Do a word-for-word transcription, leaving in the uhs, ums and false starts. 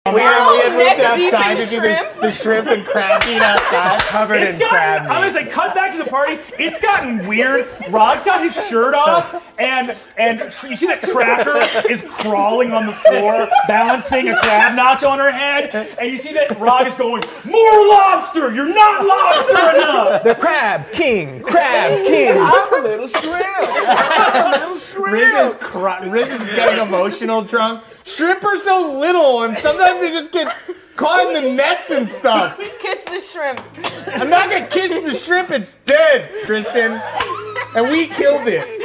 we had, we had moved neck deep outside in to do shrimp. the, the shrimp and crab meat outside. Covered It's in gotten, crab I'm gonna meat. say, cut back to the party. It's gotten weird. Rod's got his shirt off, and and tr- you see that Tracker is crawling on the floor, balancing a crab notch on her head, and you see that Rod is going, "More lobster! You're not lobster enough!" The Crab King, Crab King. I'm a little shrimp. I'm a little shrimp. Riz is, cr- Riz is getting emotional drunk. Shrimp are so little, and sometimes they just get caught in the nets and stuff. Kiss the shrimp. I'm not gonna kiss the shrimp, it's dead, Kristen. And we killed it.